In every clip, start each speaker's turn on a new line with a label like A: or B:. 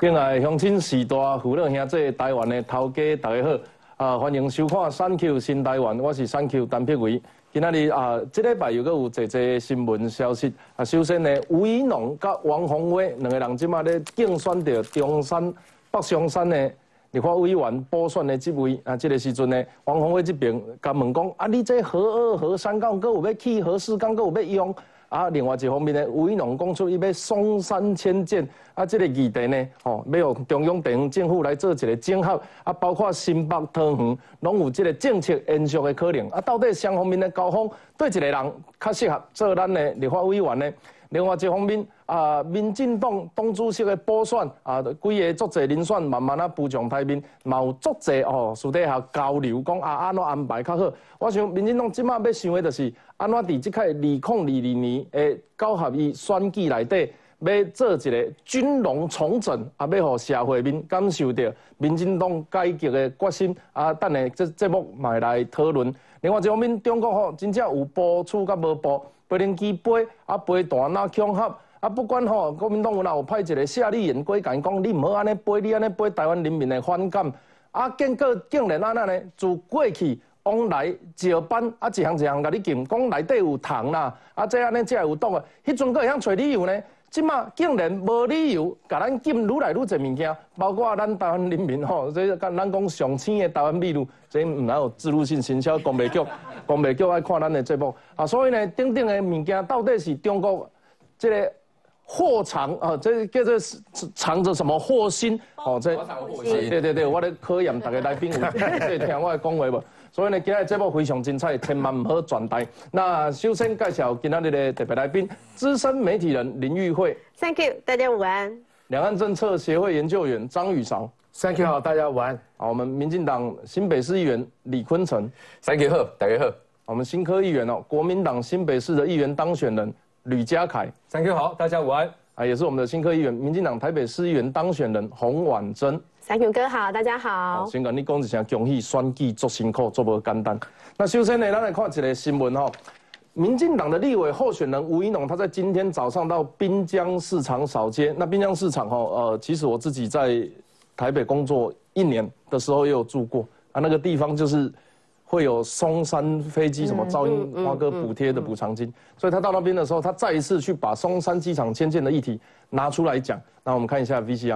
A: 敬爱乡亲、士大父老兄弟、台湾的头家，大家好！欢迎收看《选 Q 新台湾》，我是选 Q 陈碧维。今仔日这礼拜又阁有侪新闻消息。首先呢，吴怡农甲王宏威两个人即马咧竞选着中山北松山的立法委员补选的职位。这个时阵呢，王宏威这边甲问讲：你这核2、核3港阁有要起，核4港阁有要用？另外一方面呢，吴怡农讲出伊要松山迁建，这个议题呢，要用中央地方政府来做一个整合，包括新北、桃园，拢有这个政策延续的可能。到底双方面的交锋，对一个人较适合做咱的立法委员呢？另外一方面，民进党党主席的补选，几个足侪人选慢慢浮上台面，嘛有足侪私底下交流，讲安怎安排较好。我想民进党即马要想的就是安怎伫即个2022年的9合1选举内底，要做一个军容重整，要互社会面感受到民进党改革的决心。等下这节目嘛来讨论。另外一方面，中国真正有部署甲无部。飞行机飞飞弹啊，恐吓不管国民党有派一个夏立言过讲，你唔好安尼飞，你安尼飞，台湾人民的反感。结果竟然安那呢？自过去往来照班一项一项甲你禁，讲内底有糖啦，这安尼这有毒啊。迄阵佫会晓找理由呢？即马竟然无理由，甲咱禁愈来愈侪物件，包括咱台湾人民这咱讲上青的台湾美女，这唔有植入性行销，公袂局爱看咱的节目所以呢，等等的物件到底是中国这个货藏这叫做藏着什么祸心这对，我咧考验大家来宾有听我的讲话无？所以呢，今日节目非常精彩，千万唔好转台。那首先介绍今天的特别来宾，资深媒体人林玉慧。
B: Thank you， 大家午安。
A: 两岸政策协会研究员张宇韶。
C: Thank you， 好，大家午安。
A: 我们民进党新北市议员李坤城。
D: Thank you， 好，大家好。
A: 我们新科议员国民党新北市的议员当选人吕家凯。
C: Thank you， 好，大家午安。
A: 也是我们的新科议员，民进党台北市议员当选人洪婉珍。
B: Thank you， 哥好，大家好。
A: 先跟你讲一声，恭喜选举足辛苦，足无简单。那首先呢，咱来看一个新闻民进党的立委候选人吴怡农，他在今天早上到滨江市场扫街。那滨江市场其实我自己在台北工作1年的时候也有住过那个地方就是会有松山飞机什么噪音花哥补贴的补偿金，所以他到那边的时候，他再一次去把松山机场迁建的议题拿出来讲。那我们看一下 VCR。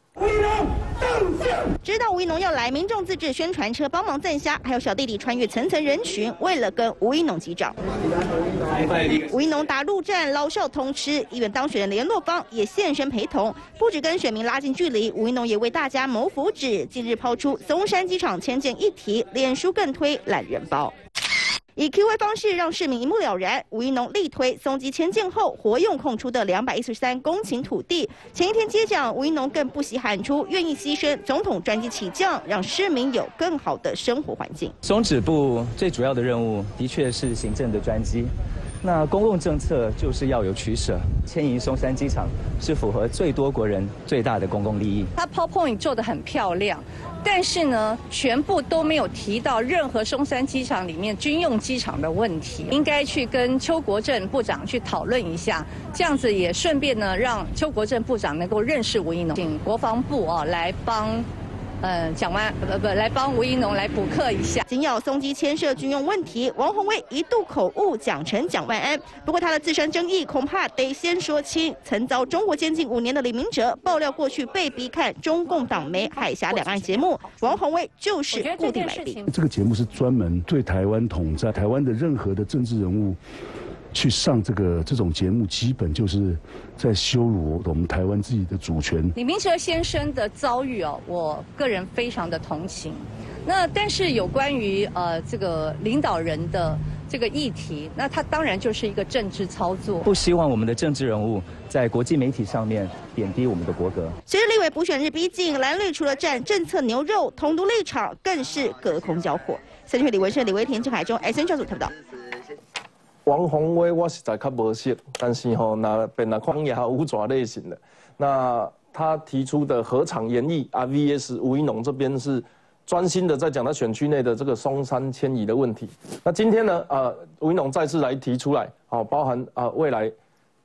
E: 知道吴怡农要来，民众自制宣传车帮忙赞虾，还有小弟弟穿越层层人群，为了跟吴怡农击掌。吴怡农打陆战，老少通吃，议员当选人联络方也现身陪同，不止跟选民拉近距离，吴怡农也为大家谋福祉。近日抛出松山机场迁建议题，脸书更推懒人包。以 Q&A 方式让市民一目了然。吴怡农力推松基迁建后活用空出的213公顷土地。前一天接掌，吴怡农更不惜喊出愿意牺牲总统专机起降，让市民有更好的生活环境。
F: 松指部最主要的任务的确是行政的专机。那公共政策就是要有取舍，迁移松山机场是符合最多国人最大的公共利益。
G: 它 PowerPoint 做得很漂亮，但是呢，全部都没有提到任何松山机场里面军用机场的问题，应该去跟邱国正部长去讨论一下，这样子也顺便呢让邱国正部长能够认识吴怡农，请国防部来帮。来帮吴怡农来补课一下。
E: 紧咬松基牵涉军用问题，王宏威一度口误讲成蒋万安，不过他的自身争议恐怕得先说清。曾遭中国监禁5年的李明哲爆料，过去被逼看中共党媒海峡两岸节目，王宏威就是固定来宾。
H: 这个节目是专门对台湾统战、台湾的任何的政治人物。去上这种节目，基本就是在羞辱我们台湾自己的主权。
G: 李明哲先生的遭遇我个人非常的同情。那但是有关于这个领导人的这个议题，那他当然就是一个政治操作。
F: 不希望我们的政治人物在国际媒体上面贬低我们的国格。
E: 随着立委补选日逼近，蓝绿除了站政策牛肉，统独立场更是隔空交火。三区李文胜、李维田、郑海中 ，SN 教组特报道。
A: 王宏威我实在较无熟，但是那变来看也有抓类型的。那他提出的何场演绎VS 吴怡农这边是专心的在讲他选区内的这个松山迁移的问题。那今天呢，吴怡农再次来提出来，包含未来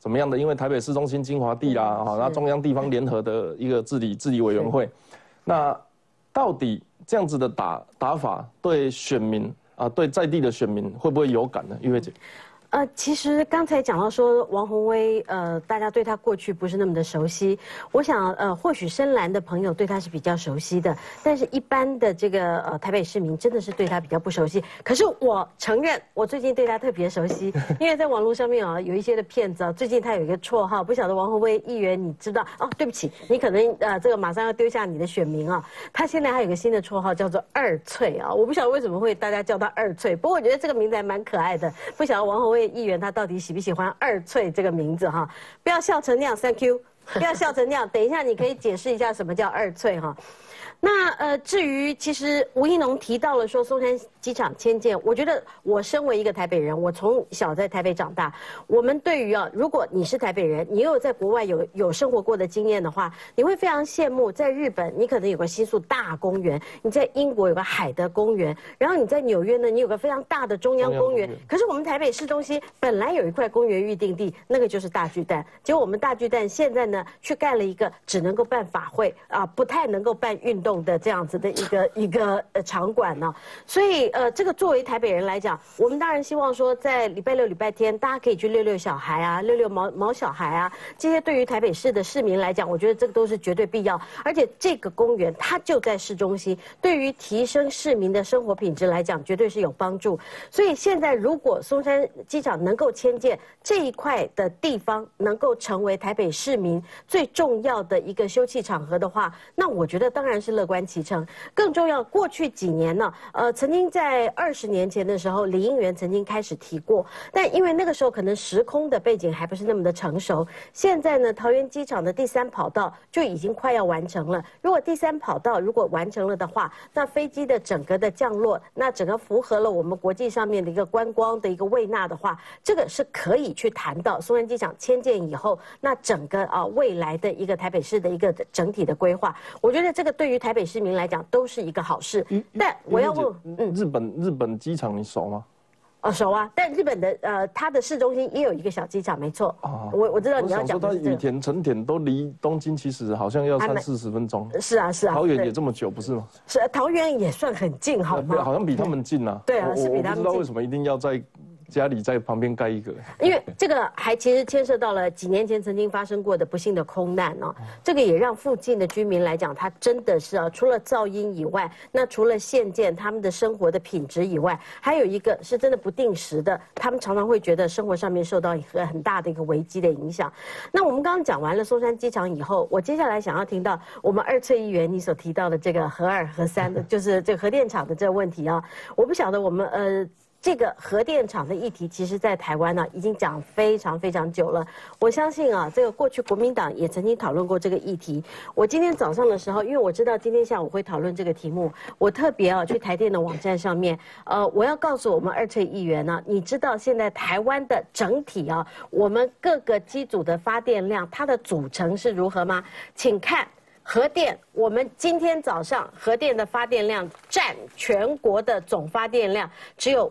A: 怎么样的？因为台北市中心精华地啦，哈，那中央地方联合的一个治理委员会，那到底这样子的打法对选民啊，对在地的选民会不会有感呢？玉慧姐。
B: 其实刚才讲到说王宏威，大家对他过去不是那么的熟悉。我想，或许深蓝的朋友对他是比较熟悉的，但是一般的这个台北市民真的是对他比较不熟悉。可是我承认，我最近对他特别熟悉，因为在网络上面啊有一些的骗子啊，最近他有一个绰号，不晓得王宏威议员你知道？哦，对不起，你可能这个马上要丢下你的选民啊。他现在还有一个新的绰号叫做二翠啊，我不晓得为什么会大家叫他二翠，不过我觉得这个名字还蛮可爱的。不晓得王宏威议员他到底喜不喜欢二翠这个名字哈？不要笑成那样 ，Thank you， 不要笑成那样。等一下你可以解释一下什么叫二翠哈。那至于其实吴怡农提到了说松山机场迁建，我觉得我身为一个台北人，我从小在台北长大，我们对于如果你是台北人，你又有在国外有生活过的经验的话，你会非常羡慕，在日本你可能有个新宿大公园，你在英国有个海德公园，然后你在纽约呢，你有个非常大的中央公园。可是我们台北市中心本来有一块公园预定地，那个就是大巨蛋，结果我们大巨蛋现在呢，去盖了一个只能够办法会啊，不太能够办运动的这样子的一个场馆呢，所以这个作为台北人来讲，我们当然希望说，在礼拜六、礼拜天，大家可以去遛遛小孩啊，遛遛毛小孩啊，这些对于台北市的市民来讲，我觉得这个都是绝对必要。而且这个公园它就在市中心，对于提升市民的生活品质来讲，绝对是有帮助。所以现在如果松山机场能够迁建这一块的地方，能够成为台北市民最重要的一个休憩场合的话，那我觉得当然是乐观其成。更重要，过去几年呢，曾经在20年前的时候，李英元曾经开始提过，但因为那个时候可能时空的背景还不是那么的成熟。现在呢，桃园机场的第3跑道就已经快要完成了。如果第3跑道如果完成了的话，那飞机的整个的降落，那整个符合了我们国际上面的一个观光的一个位纳的话，这个是可以去谈到松山机场迁建以后，那整个未来的一个台北市的一个整体的规划。我觉得这个对于台北市民来讲都是一个好事。但我要问，
A: 日本机场你熟吗？
B: 熟啊，但日本的它的市中心也有一个小机场，没错。我知道你要讲的是这个。
A: 羽田、成田都离东京其实好像要30-40分钟。
B: 是啊。
A: 桃园也这么久，不是吗？
B: 是，桃园也算很近，好吗？
A: 好像比他们近啊。
B: 对啊，是比他们近。
A: 我不知道为什么一定要在家里在旁边盖一个，
B: 因为这个还其实牵涉到了几年前曾经发生过的不幸的空难哦。这个也让附近的居民来讲，他真的是除了噪音以外，那除了限建他们的生活的品质以外，还有一个是真的不定时的，他们常常会觉得生活上面受到一个很大的一个危机的影响。那我们刚刚讲完了松山机场以后，我接下来想要听到我们二翠议员你所提到的这个核2、核3的，就是这个核电厂的这个问题啊。我不晓得我们这个核电厂的议题，其实在台湾呢已经讲非常非常久了。我相信这个过去国民党也曾经讨论过这个议题。我今天早上的时候，因为我知道今天下午会讨论这个题目，我特别去台电的网站上面，我要告诉我们二翠议员呢，你知道现在台湾的整体我们各个机组的发电量，它的组成是如何吗？请看。核电，我们今天早上核电的发电量占全国的总发电量只有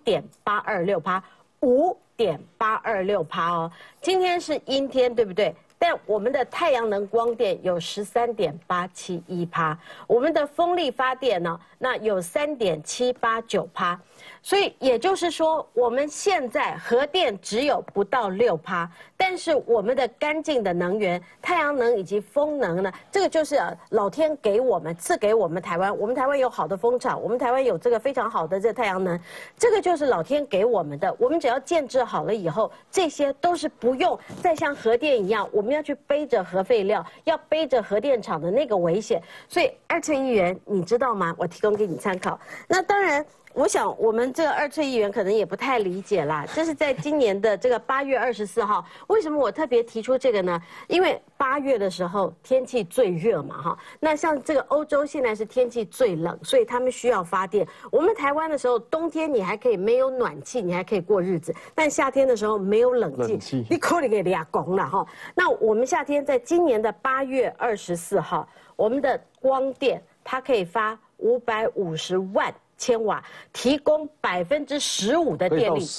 B: 5.826%，5.826%哦。今天是阴天，对不对？但我们的太阳能光电有13.871%，我们的风力发电呢，那有3.789%。所以也就是说，我们现在核电只有不到6%，但是我们的干净的能源，太阳能以及风能呢，这个就是老天给我们赐给我们台湾，我们台湾有好的风场，我们台湾有这个非常好的这太阳能，这个就是老天给我们的，我们只要建制好了以后，这些都是不用再像核电一样，我们要去背着核废料，要背着核电厂的那个危险。所以二翠议员，你知道吗？我提供给你参考。那当然。我想，我们这个二翠议员可能也不太理解啦。这是在今年的这个8月24号，为什么我特别提出这个呢？因为8月的时候天气最热嘛，哈。那像这个欧洲现在是天气最冷，所以他们需要发电。我们台湾的时候，冬天你还可以没有暖气，你还可以过日子，但夏天的时候没有冷气，你可能给俩拱了哈。那我们夏天在今年的8月24号，我们的光电它可以发550万。 千瓦，提供15%的电力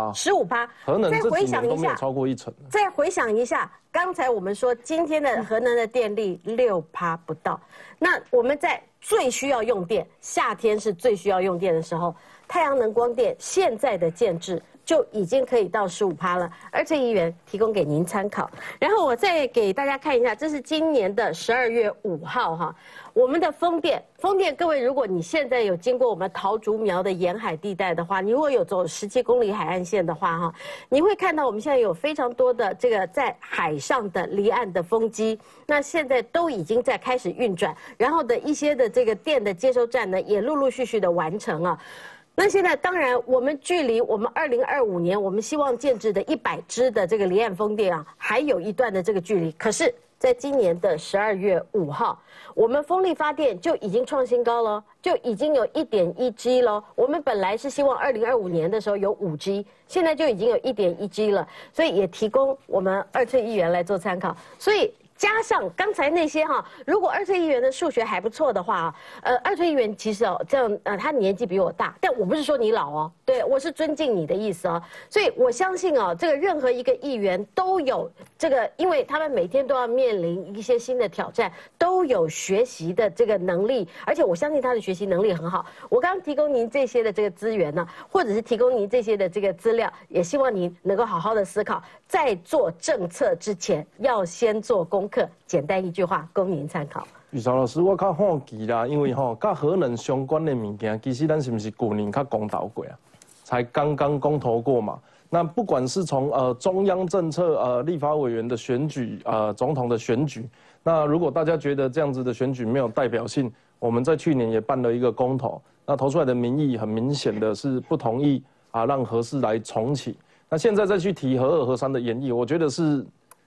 A: ，15%，核能这几年都没有超过1成。
B: 再回想一下，刚才我们说今天的核能的电力6%不到，那我们在最需要用电，夏天是最需要用电的时候，太阳能光电现在的建制就已经可以到15%了。而这议员提供给您参考。然后我再给大家看一下，这是今年的12月5号哈，我们的风电，各位，如果你现在有经过我们桃竹苗的沿海地带的话，你如果有走17公里海岸线的话哈，你会看到我们现在有非常多的这个在海上的离岸的风机，那现在都已经在开始运转，然后的一些的这个电的接收站呢，也陆陆续续的完成了。那现在当然，我们距离我们2025年我们希望建制的100只的这个离岸风电啊，还有一段的这个距离。可是，在今年的12月5号，我们风力发电就已经创新高了，就已经有1.1G 了。我们本来是希望2025年的时候有5G， 现在就已经有1.1G 了，所以也提供我们2寸议员来做参考。所以加上刚才那些哈，如果2寸议员的数学还不错的话，2寸议员其实这样他年纪比我大，但我不是说你老哦，对我是尊敬你的意思哦。所以我相信这个任何一个议员都有这个，因为他们每天都要面临一些新的挑战，都有学习的这个能力，而且我相信他的学习能力很好。我刚刚提供您这些的这个资源呢，或者是提供您这些的这个资料，也希望您能够好好的思考，在做政策之前要先做功课。简单一句话，供您参考。
A: 宇超老师，我较好奇啦，因为甲核能相关的物件，其实咱是不是去年较公投过啊？才刚刚公投过嘛。那不管是从中央政策立法委员的选举总统的选举，那如果大家觉得这样子的选举没有代表性，我们在去年也办了一个公投，那投出来的民意很明显的是不同意让核四来重启。那现在再去提核2、核3的演绎，我觉得是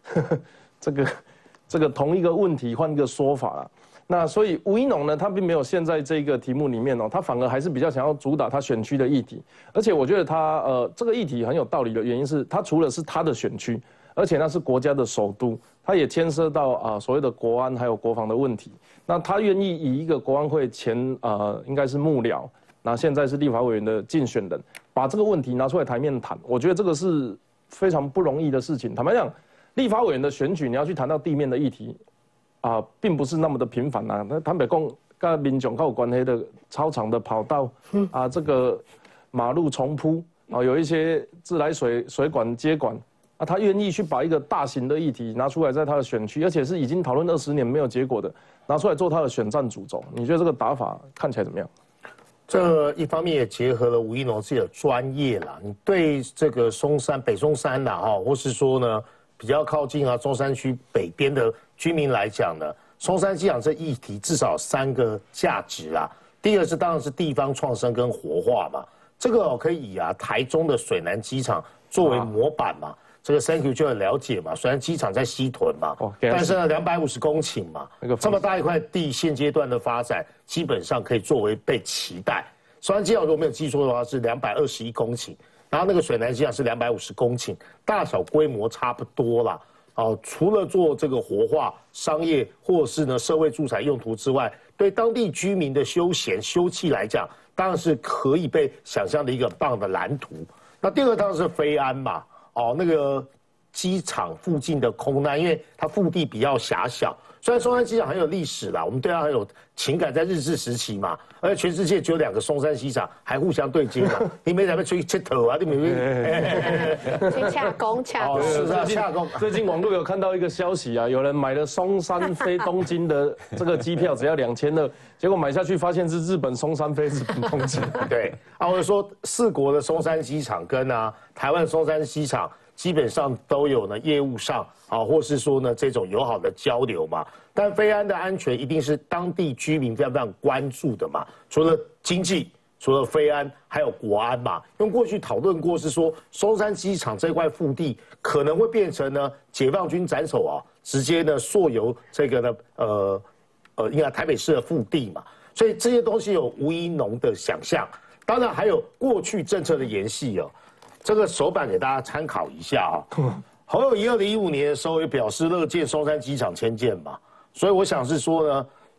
A: 这个同一个问题换一个说法啦。那所以吴怡农呢，他并没有陷在这个题目里面他反而还是比较想要主打他选区的议题。而且我觉得他这个议题很有道理的原因是，他除了是他的选区，而且那是国家的首都，他也牵涉到所谓的国安还有国防的问题。那他愿意以一个国安会前应该是幕僚，那现在是立法委员的竞选人，把这个问题拿出来台面谈，我觉得这个是非常不容易的事情。坦白讲，立法委员的选举，你要去谈到地面的议题，并不是那么的频繁那坦白讲，跟民众有关系的操场的跑道这个马路重铺有一些自来水管接管他愿意去把一个大型的议题拿出来，在他的选区，而且是已经讨论20年没有结果的，拿出来做他的选战主轴。你觉得这个打法看起来怎么样？
D: 这一方面也结合了吴怡农自己的专业啦。你对这个北松山或是说呢，比较靠近中山区北边的居民来讲呢，松山机场这议题至少3个价值啦。第一个是当然是地方创生跟活化嘛，这个可以以台中的水南机场作为模板嘛。这个 Thank you 就很了解嘛，虽然机场在西屯嘛，但是呢250公顷嘛，这么大一块地，现阶段的发展基本上可以作为被期待。松山机场如果没有记错的话是221公顷，然后那个水南机场是250公顷，大小规模差不多啦。除了做这个活化商业或是呢社会住宅用途之外，对当地居民的休闲休憩来讲，当然是可以被想象的一个很棒的蓝图。那第二个当然是飞安嘛。那个机场附近的空难，因为它腹地比较狭小，虽然松山机场很有历史啦，我们对它很有情感，在日治时期嘛，而且全世界只有2个松山机场还互相对接嘛，你没在那出去佚佗你没
B: 去洽公。
A: 最近网络有看到一个消息有人买了松山飞东京的这个机票，只要2200，结果买下去发现是日本松山飞日本东京。
D: 对或者说4国的松山机场跟台湾松山机场基本上都有呢业务上或是说呢这种友好的交流嘛。但飞安的安全一定是当地居民非常非常关注的嘛。除了经济，除了飞安，还有国安嘛。因为过去讨论过是说，松山机场这块腹地可能会变成呢解放军斩首直接呢溯游这个呢应该台北市的腹地嘛。所以这些东西有吴怡农的想象，当然还有过去政策的延续这个手板给大家参考一下侯友宜2015年的时候也表示乐见松山机场迁建嘛，所以我想是说呢，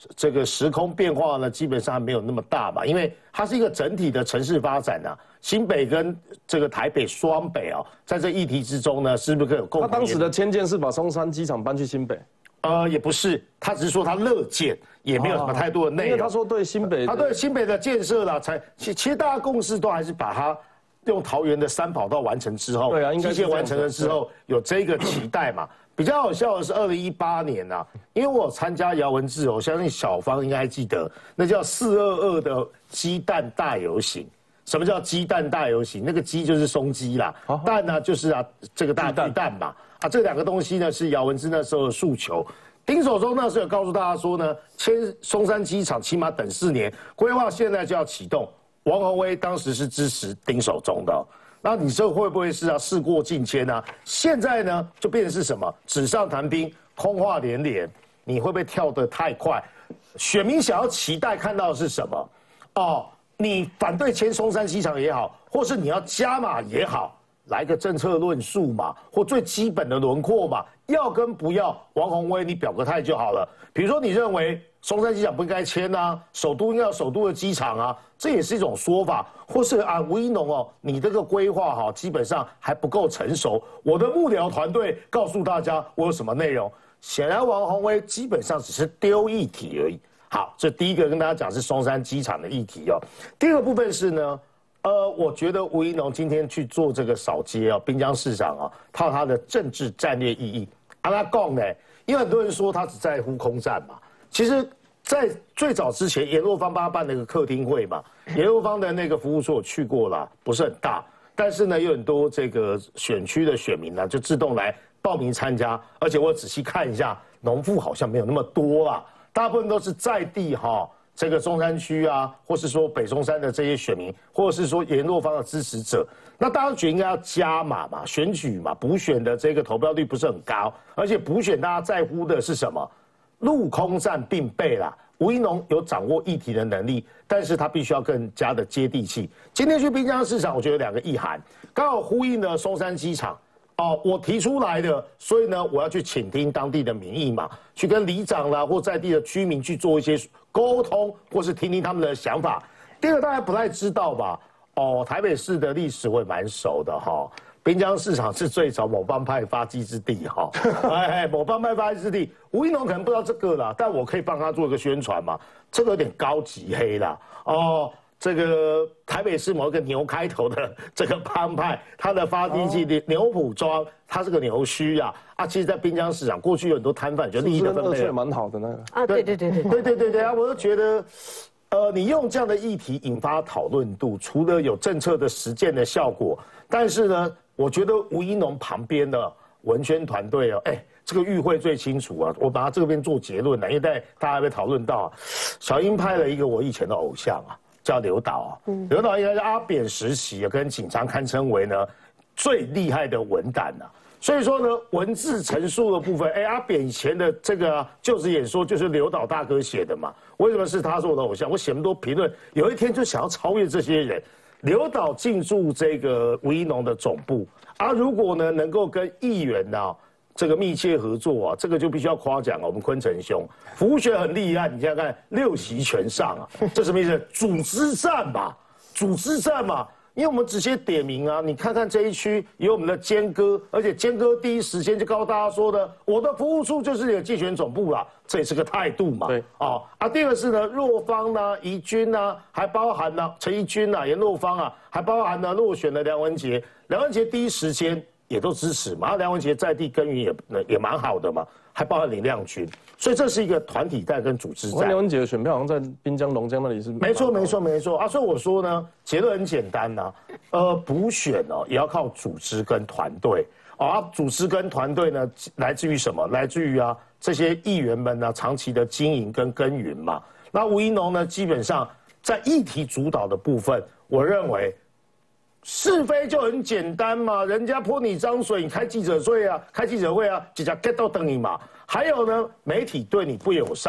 D: 这个时空变化呢，基本上还没有那么大嘛，因为它是一个整体的城市发展啊。新北跟这个台北双北啊，在这议题之中呢，是不是可以有共同？
A: 他当时的迁建是把松山机场搬去新北。
D: 也不是，他只是说他乐见，也没有什么太多的内容。
A: 因为他说对新北，
D: 他对新北的建设啦，其实大家共识都还是把它用桃园的3跑道完成之后，
A: 对啊，
D: 基建完成了之后，有这个期待嘛。比较好笑的是2018年啊，因为我有参加姚文智，我相信小芳应该记得，那叫422的鸡蛋大游行。什么叫鸡蛋大游行？那个鸡就是松鸡啦，蛋呢就是这个大巨蛋嘛。这2个东西呢是姚文智那时候的诉求。丁守中那时候有告诉大家说呢，迁松山机场起码等4年，规划现在就要启动。王宏威当时是支持丁守中的。那你这会不会是事过境迁啊？现在呢就变成是什么？纸上谈兵，空话连连。你会不会跳得太快？选民想要期待看到的是什么？你反对迁松山机场也好，或是你要加码也好，来个政策论述嘛，或最基本的轮廓嘛，要跟不要，王宏威你表个态就好了。比如说你认为松山机场不应该迁啊，首都应该有首都的机场啊，这也是一种说法。或是吴怡农你这个规划基本上还不够成熟。我的幕僚团队告诉大家我有什么内容，显然王宏威基本上只是丢议题而已。好，这第一个跟大家讲是松山机场的议题第二个部分是呢，我觉得吴怡农今天去做这个扫街滨江市长它有它的政治战略意义。他讲呢，因为很多人说他只在乎空战嘛，其实，在最早之前，颜若芳帮他办那个客厅会嘛，颜若芳的那个服务处我去过了，不是很大，但是呢，有很多这个选区的选民呢，就自动来报名参加，而且我仔细看一下，农妇好像没有那么多啦。大部分都是在地这个中山区啊，或是说北松山的这些选民，或者是说颜若芳的支持者，那大家觉得应该要加码嘛，选举嘛，补选的这个投票率不是很高，而且补选大家在乎的是什么？陆空战并备啦。吴怡农有掌握议题的能力，但是他必须要更加的接地气。今天去滨江市场，我觉得2个意涵，刚好呼应了松山机场。我提出来的，所以呢，我要去倾听当地的民意嘛，去跟里长啦或在地的居民去做一些沟通，或是听听他们的想法。第二个大家不太知道吧？台北市的历史我也蛮熟的滨江市场是最早某帮派发迹之地某帮派发迹之地。吴怡农可能不知道这个啦，但我可以帮他做一个宣传嘛，这个有点高级黑啦这个台北市某一个牛开头的这个帮派，它的发地地牛埔庄，它是个牛墟其实，在滨江市场过去有很多摊贩，就利益的分配
A: 蛮好的那个
D: 对我就觉得，你用这样的议题引发讨论度，除了有政策的实践的效果，但是呢，我觉得吴怡农旁边的文宣团队这个与会最清楚我把它这边做结论因为大家被讨论到小英拍了一个我以前的偶像叫刘导刘导应该是阿扁时期跟警察堪称为呢最厉害的文胆所以说呢文字陈述的部分阿扁以前的这个就职演说就是刘导大哥写的嘛，为什么是他是我的偶像？我写那么多评论，有一天就想要超越这些人。刘导进驻这个吴怡农的总部如果呢能够跟议员这个密切合作这个就必须要夸奖我们坤城兄，服务学很厉害，你想想看6席全上这什么意思？组织战嘛，因为我们直接点名你看看这一区有我们的坚哥，而且坚哥第一时间就告诉大家说的，我的服务处就是你的竞选总部啦，这也是个态度嘛。
A: 对
D: 第二个是呢，若芳宜君还包含陈怡君颜若芳还包含落选的梁文杰第一时间也都支持嘛，梁文杰在地耕耘也蛮好的嘛，还包含林亮君，所以这是一个团体战跟组织战。
A: 梁文杰的选票好像在滨江龙江那里是
D: 没错所以我说呢，结论很简单补选也要靠组织跟团队组织跟团队呢来自于什么？来自于这些议员们长期的经营跟耕耘嘛。那吴怡农呢，基本上在议题主导的部分，我认为。是非就很简单嘛，人家泼你脏水，你开记者会直接 get 到等你嘛。还有呢，媒体对你不友善，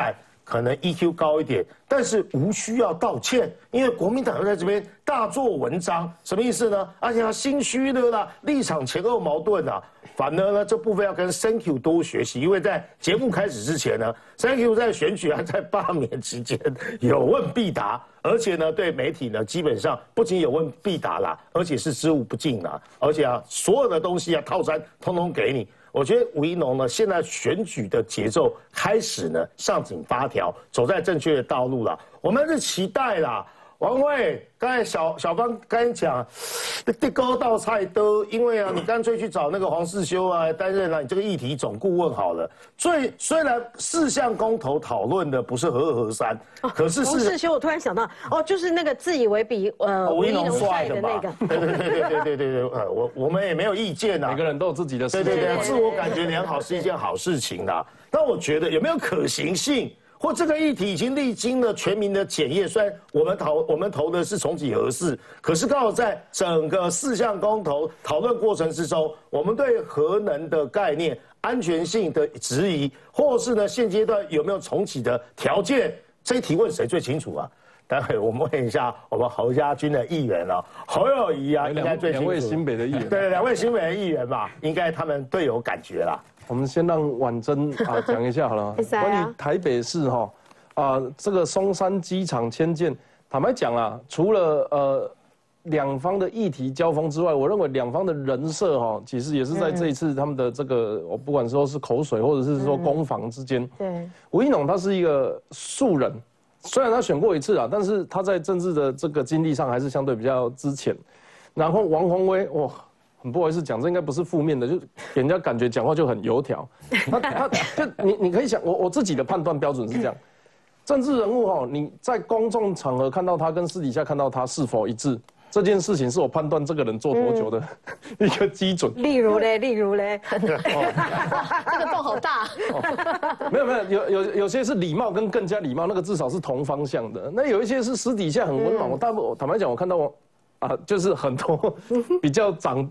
D: 可能 EQ 高一点，但是无需要道歉，因为国民党又在这边大做文章，什么意思呢？而且他心虚的啦，立场前后矛盾啊。反而呢，这部分要跟 Thank you 多学习，因为在节目开始之前呢 ，Thank you 在选举还在罢免期间有问必答，而且呢，对媒体呢，基本上不仅有问必答啦，而且是知无不尽啦，而且啊，所有的东西啊，套餐通通给你。我觉得吴怡农呢，现在选举的节奏开始呢上紧发条，走在正确的道路了。我们是期待啦。王慧，刚才小芳刚才讲，地沟倒菜的，因为啊，你干脆去找那个黄世修啊担任你这个议题总顾问好了。虽然4项公投讨论的不是合2合3，可是
B: 黄世修，我突然想到，就是那个自以为比
D: 吴怡农帅的
B: 那个，
D: 对，我们也没有意见啊，
A: 每个人都有自己的事情，
D: 对，自我感觉良好是一件好事情啦。但我觉得有没有可行性？或这个议题已经历经了全民的检验，虽然我们投的是从几何4，可是刚好在整个4项公投讨论过程之中，我们对核能的概念、安全性的质疑，或是呢现阶段有没有重启的条件，这一题问谁最清楚啊？待会我们问一下我们侯家军的议员啊，侯友宜啊，应该最清楚。
A: 2位新北的议员，
D: 对，2位新北的议员嘛，应该他们最有感觉啦。
A: 我们先让婉珍讲一下好了。关于台北市这个松山机场迁建，坦白讲啊，除了两方的议题交锋之外，我认为两方的人设其实也是在这一次他们的这个，我不管说是口水或者是说攻防之间。对，吴怡农他是一个素人，虽然他选过1次啊，但是他在政治的这个经历上还是相对比较之前。然后王宏威，哇。很不好意思讲，这应该不是负面的，就给人家感觉讲话就很油条。他就你可以想，我自己的判断标准是这样：政治人物你在公众场合看到他跟私底下看到他是否一致，这件事情是我判断这个人做多久的一个基准。
B: 例如嘞，这个洞好大。
A: 没有，有些是礼貌跟更加礼貌，那个至少是同方向的。那有一些是私底下很温暖。我坦白讲，我看到就是很多比较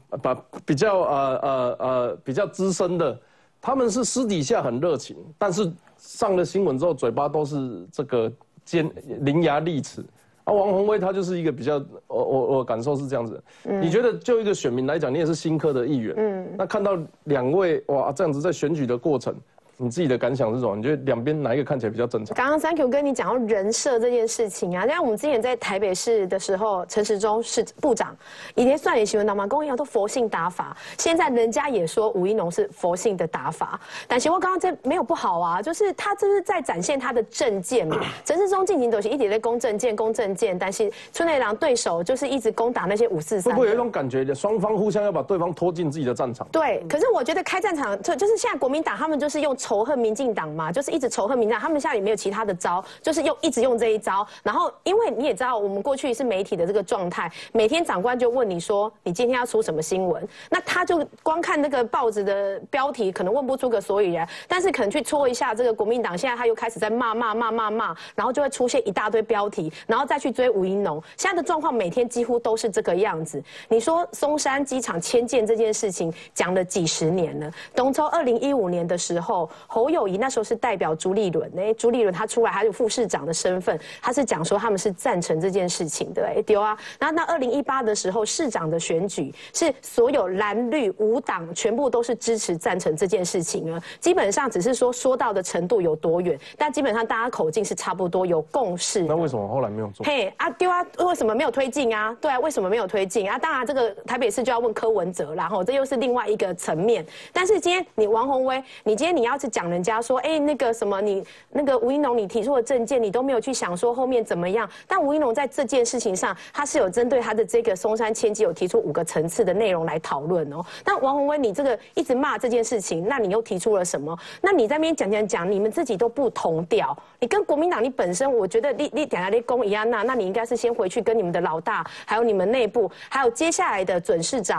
A: 比较资深的，他们是私底下很热情，但是上了新闻之后，嘴巴都是这个伶牙俐齿。王宏威他就是一个比较，我感受是这样子。你觉得就一个选民来讲，你也是新科的议员，那看到2位这样子在选举的过程。你自己的感想是什么？你觉得两边哪一个看起来比较正常？
I: 刚刚3Q 跟你讲到人设这件事情啊，像我们之前在台北市的时候，陈时中是部长，以前算也喜欢打嘛，跟我一样都佛性打法。现在人家也说吴怡农是佛性的打法，但是我刚刚这没有不好啊，就是他这是在展现他的政见嘛。陈时中进行都是一直在攻政见，但是村内郎对手就是一直攻打那些543。
A: 会不会有一种感觉，双方互相要把对方拖进自己的战场？
I: 对，可是我觉得开战场就是现在国民党他们就是用仇恨民进党嘛，就是一直仇恨民进党，他们现在也没有其他的招，就是一直用这一招。然后，因为你也知道，我们过去是媒体的这个状态，每天长官就问你说，你今天要出什么新闻？那他就光看那个报纸的标题，可能问不出个所以然，但是可能去戳一下这个国民党，现在他又开始在骂，然后就会出现一大堆标题，然后再去追吴怡农。现在的状况每天几乎都是这个样子。你说松山机场迁建这件事情讲了几十年了，从2015年的时候，侯友宜那时候是代表朱立伦，朱立伦他出来，他有副市长的身份，他是讲说他们是赞成这件事情的，对啊。然后那2018的时候，市长的选举是所有蓝绿5党全部都是支持赞成这件事情啊，基本上只是说到的程度有多远，但基本上大家口径是差不多，有共识。
A: 那为什么后来没有做？
I: 对啊，为什么没有推进啊？对啊，为什么没有推进啊？当然这个台北市就要问柯文哲啦，这又是另外一个层面。但是今天你王宏威，你今天你要是讲人家说，那个什么你那个吴怡农你提出的政见，你都没有去想说后面怎么样。但吴怡农在这件事情上，他是有针对他的这个松山迁机有提出5个层次的内容来讨论哦。但王宏威你这个一直骂这件事情，那你又提出了什么？那你在那边讲，你们自己都不同调。你跟国民党你本身，我觉得你等下你攻一样那你应该是先回去跟你们的老大，还有你们内部，还有接下来的准市长。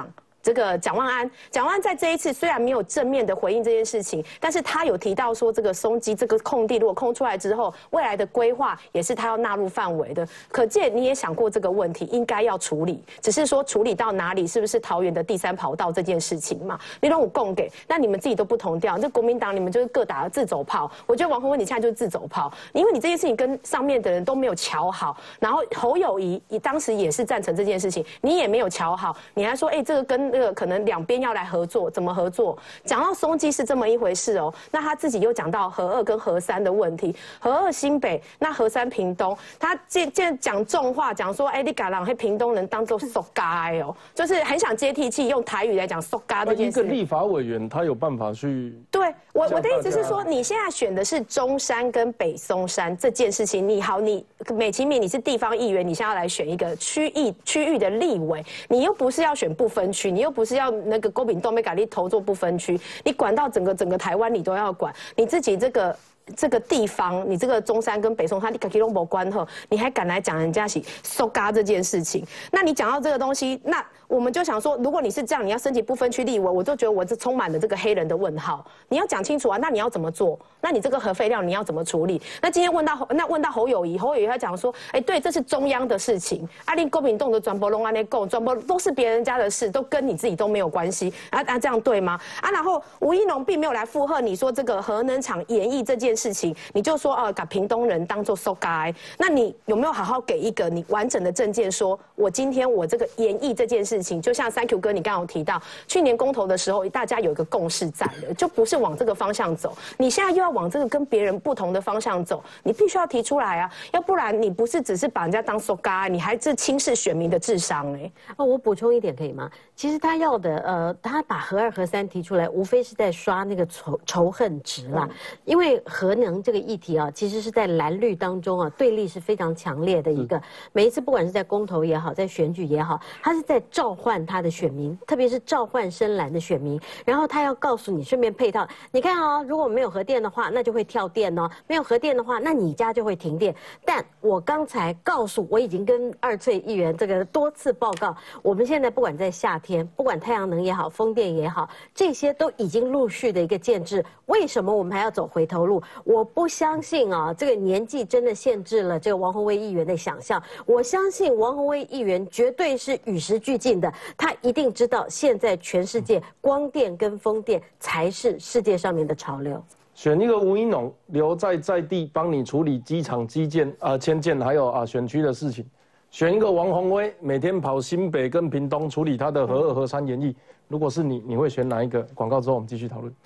I: 这个蒋万安在这一次虽然没有正面的回应这件事情，但是他有提到说这个松基这个空地如果空出来之后，未来的规划也是他要纳入范围的。可见你也想过这个问题应该要处理，只是说处理到哪里，是不是桃园的第3跑道这件事情嘛？你让我供给，那你们自己都不同调，这国民党你们就是各打自走炮。我觉得王宏威你现在就是自走炮，因为你这件事情跟上面的人都没有瞧好，然后侯友宜当时也是赞成这件事情，你也没有瞧好，你还说这个跟那个可能两边要来合作，怎么合作？讲到松基是这么一回事哦，那他自己又讲到核2跟核3的问题，核2新北，那核3屏东，他这讲重话，讲说你敢让屏东人当做塑嘎哦，就是很想接地气，用台语来讲塑嘎这件事。
A: 一个立法委员他有办法去？
I: 对，我的意思是说，你现在选的是中山跟北松山这件事情，你美其名你是地方议员，你现在要来选一个区域的立委，你又不是要选不分区，你又不是要那个郭炳东没改立投做不分区，你管到整个台湾你都要管，你自己这个地方，你这个中山跟北松山，你自己都没关后，你还敢来讲人家是收嘎这件事情？那你讲到这个东西，那我们就想说，如果你是这样，你要申请不分区立委，我就觉得我是充满了这个黑人的问号。你要讲清楚啊，那你要怎么做？那你这个核废料你要怎么处理？那今天问到侯友宜他讲说，对，这是中央的事情，令郭炳东的转播龙安内购，转播都是别人家的事，都跟你自己都没有关系这样对吗？然后吴怡农并没有来附和你说这个核能厂延役这件事情，你就说把屏东人当做收该，那你有没有好好给一个你完整的政见，说我今天我这个延役这件事情，就像3Q 哥你刚刚有提到，去年公投的时候大家有一个共识在的，就不是往这个方向走，你现在又要往这个跟别人不同的方向走，你必须要提出来啊，要不然你不是只是把人家当收该，你还是轻视选民的智商
B: 我补充一点可以吗？其实他要的他把核2、核3提出来，无非是在刷那个仇恨值啦，因为核能这个议题其实是在蓝绿当中对立是非常强烈的一个。每一次不管是在公投也好，在选举也好，他是在召唤他的选民，特别是召唤深蓝的选民，然后他要告诉你，顺便配套，你看如果没有核电的话，那就会跳电哦；没有核电的话，那你家就会停电。但我刚才我已经跟2翠议员这个多次报告，我们现在不管在夏天，不管太阳能也好，风电也好，这些都已经陆续的一个建制。为什么我们还要走回头路？我不相信这个年纪真的限制了这个王宏威议员的想象。我相信王宏威议员绝对是与时俱进的，他一定知道现在全世界光电跟风电才是世界上面的潮流。
A: 选一个吴怡农留在地帮你处理机场基建迁建还有选区的事情，选一个王宏威每天跑新北跟屏东处理他的核2、核3延役。如果是你会选哪一个？广告之后我们继续讨论。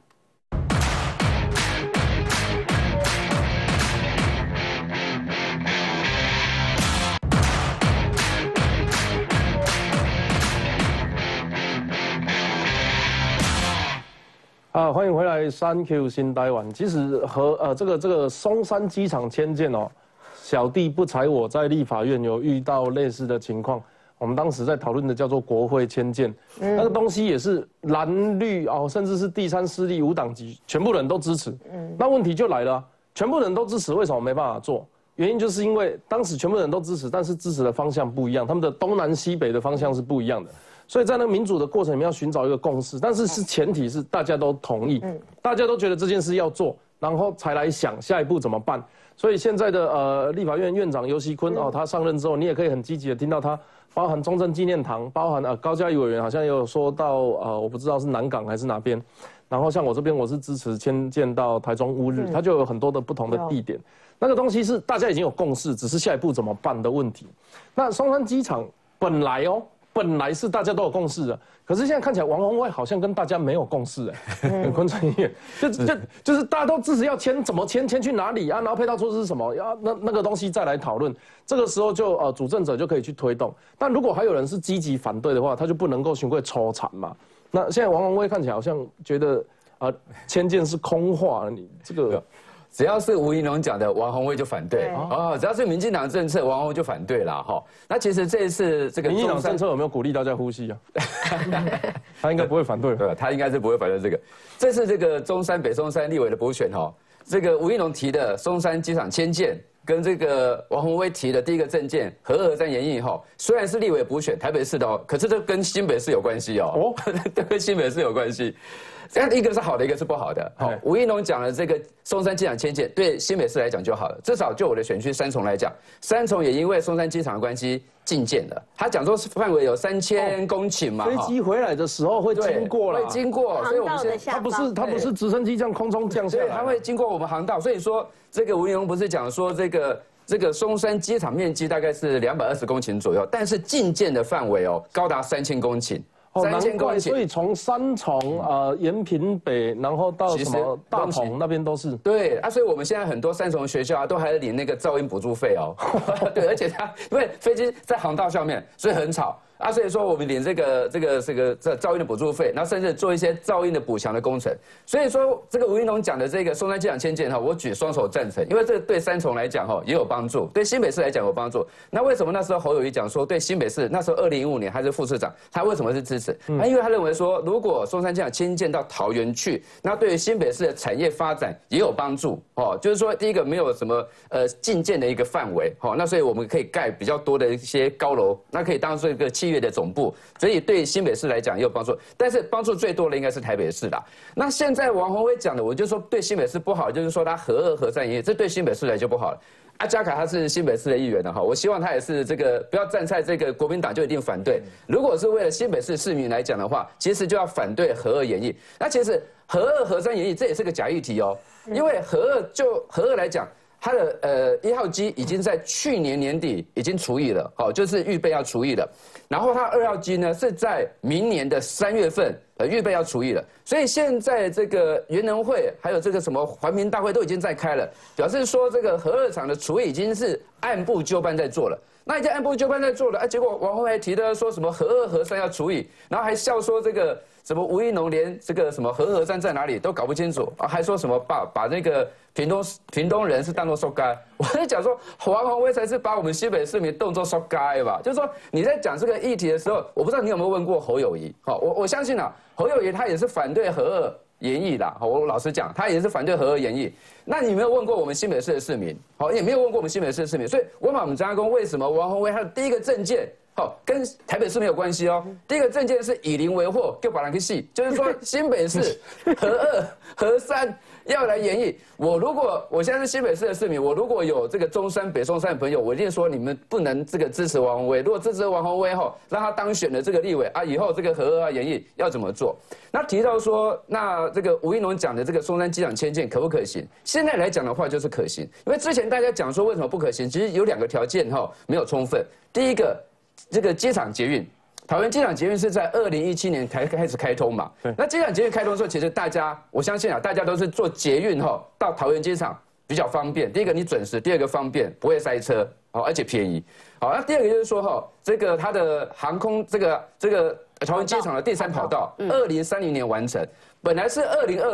A: 欢迎回来3Q 新台湾。其实这个松山机场迁建小弟不才我在立法院有遇到类似的情况。我们当时在讨论的叫做国会迁建，那个东西也是蓝绿甚至是第3势力无党籍，全部人都支持。那问题就来了，全部人都支持，为什么没办法做？原因就是因为当时全部人都支持，但是支持的方向不一样，他们的东南西北的方向是不一样的。所以在那个民主的过程里面要寻找一个共识，但是前提是大家都同意，大家都觉得这件事要做，然后才来想下一步怎么办。所以现在的立法院院长游锡堃他上任之后，你也可以很积极的听到他，包含中正纪念堂，包含高嘉瑜委员好像也有说到我不知道是南港还是哪边，然后像我这边我是支持迁建到台中乌日，它就有很多的不同的地点，那个东西是大家已经有共识，只是下一步怎么办的问题。那松山机场本来是大家都有共识的，可是现在看起来王宏威好像跟大家没有共识昆城议员就是大家都支持要迁，怎么迁去哪里然后配套措施是什么那个东西再来讨论，这个时候就主政者就可以去推动。但如果还有人是积极反对的话，他就不能够循规抽惨嘛。那现在王宏威看起来好像觉得迁建是空话，你这个。
J: 只要是吴怡农讲的，王宏威就反对只要是民进党政策，王宏威就反对了那其实这一次这个
A: 民进党政策有没有鼓励大家呼吸他应该不会反对，
J: 对，他应该是不会反对这个。这次这个中山北松山立委的补选这个吴怡农提的松山机场迁建， 跟这个王宏威提的第一个政见核二核三研议哈，虽然是立委补选台北市的哦，可是这跟新北市有关系哦，这跟新北市有关系。这样一个是好的，一个是不好的。好，吴怡农讲了这个松山机场迁建，对新北市来讲就好了。至少就我的选区三重来讲，三重也因为松山机场的关系禁建了。他讲说范围有3000公顷嘛，
A: 飞机回来的时候会经过了，
J: 会经过，所以我们现在
A: 它不是直升机这样空中降下来，
J: 它会经过我们航道。所以说这个吴怡农不是讲说这个松山机场面积大概是220公顷左右，但是禁建的范围哦高达3000公顷。3000公顷，
A: 所以从三重延平北，然后到什么大同那边都是。
J: 对啊，所以我们现在很多三重学校啊，都还领那个噪音补助费哦。对，而且它因为飞机在航道上面，所以很吵。啊，所以说我们领这个噪音的补助费，然后甚至做一些噪音的补强的工程。所以说这个吴怡农讲的这个松山机场迁建哈，我举双手赞成，因为这对三重来讲哈也有帮助，对新北市来讲有帮助。那为什么那时候侯友宜讲说对新北市那时候2015年还是副市长，他为什么是支持？因为他认为说如果松山机场迁建到桃园去，那对于新北市的产业发展也有帮助哦。就是说第一个没有什么禁建的一个范围，好，那所以我们可以盖比较多的一些高楼，那可以当做一个企业的总部，所以对新北市来讲也有帮助，但是帮助最多的应该是台北市啦。那现在王宏威讲的，我就说对新北市不好，就是说他核二核三研议，这对新北市来就不好了。阿嘉凯他是新北市的议员的哈，我希望他也是这个不要站在这个国民党就一定反对。如果是为了新北市市民来讲的话，其实就要反对核二研议。那其实核二核三研议这也是个假议题哦，因为核二来讲。它的1号机已经在去年年底已经除役了，好，就是预备要除役了。然后它2号机呢是在明年的3月份预备要除役了。所以现在这个原能会还有这个什么环评大会都已经在开了，表示说这个核二厂的除役已经是按部就班在做了。那已经按部就班在做了，结果王宏威还提的说什么核二核三要除役，然后还笑说这个什么吴怡农连这个什么核二核三在哪里都搞不清楚啊，还说什么把那个屏东人是当作收街，我在讲说王宏威才是把我们西北市民当作收街吧，就是说你在讲这个议题的时候，我不知道你有没有问过侯友宜，好，我相信啊，侯友宜他也是反对核二研议啦，我老实讲，他也是反对核二研议。那你没有问过我们新北市的市民，好，也没有问过我们新北市的市民，所以我们张家公为什么王宏威他的第一个政见，好，跟台北市没有关系哦。第一个政见是以邻为壑，就把人给戏，就是说新北市核二核三要来研议。我现在是新北市的市民，我如果有这个中山、北松山的朋友，我一定说你们不能这个支持王宏威。如果支持王宏威后，让他当选的这个立委啊，以后这个核二研议要怎么做？那提到说，那这个吴怡农讲的这个松山机场迁建可不可行？现在来讲的话就是可行，因为之前大家讲说为什么不可行，其实有2个条件没有充分。第一个，这个机场捷运。桃园机场捷运是在2017年才开始开通嘛？那机场捷运开通的时候，其实我相信啊，大家都是坐捷运到桃园机场比较方便。第一个你准时，第二个方便，不会塞车，而且便宜。好，那第二个就是说这个它的航空这个桃园机场的第3跑道，2030年完成。本来是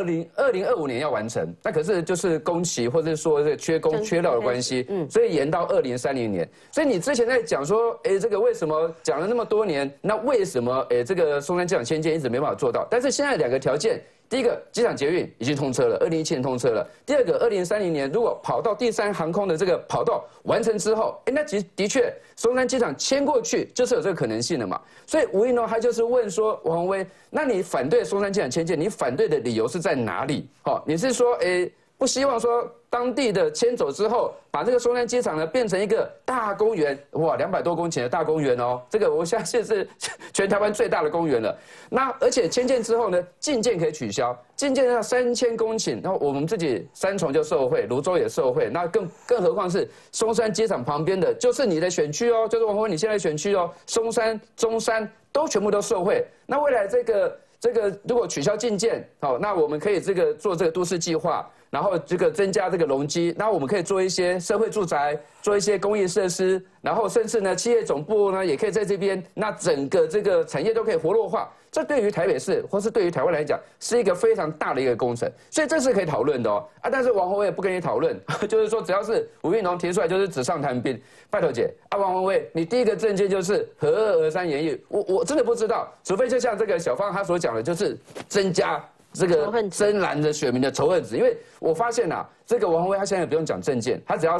J: 2025年要完成，那可是就是工期或者说这缺工缺料的关系，所以延到2030年。所以你之前在讲说，这个为什么讲了那么多年，那为什么这个松山机场迁建一直没办法做到？但是现在2个条件。第一个，机场捷运已经通车了，2017年通车了。第二个，2030年如果跑道第3航空的这个跑道完成之后，那其实的确松山机场迁过去就是有这个可能性的嘛。所以吴怡农他就是问说王宏威，那你反对松山机场迁建，你反对的理由是在哪里？你是说不希望说当地的迁走之后，把这个松山机场呢变成一个大公园，哇，200多公顷的大公园哦，这个我相信是全台湾最大的公园了。那而且迁建之后呢，禁建可以取消，禁建要3000公頃，然后我们自己三重就受惠，泸州也受惠，那更何况是松山机场旁边的，就是你的选区哦，就是王宏威你现在选区哦，松山、中山都全部都受惠。那未来这个如果取消禁建，那我们可以做这个都市计划。然后增加这个容积，然后我们可以做一些社会住宅，做一些公益设施，然后甚至呢企业总部呢也可以在这边，那整个这个产业都可以活络化。这对于台北市或是对于台湾来讲，是一个非常大的一个工程，所以这是可以讨论的哦。但是王宏威也不跟你讨论，就是说只要是吴怡农提出来就是纸上谈兵。拜托姐，王宏威，你第一个政见就是核二核三研议，我真的不知道，除非就像这个小芳她所讲的，就是增加。这个深蓝的选民的仇恨值，因为我发现这个王宏威他现在也不用讲政见，他只要是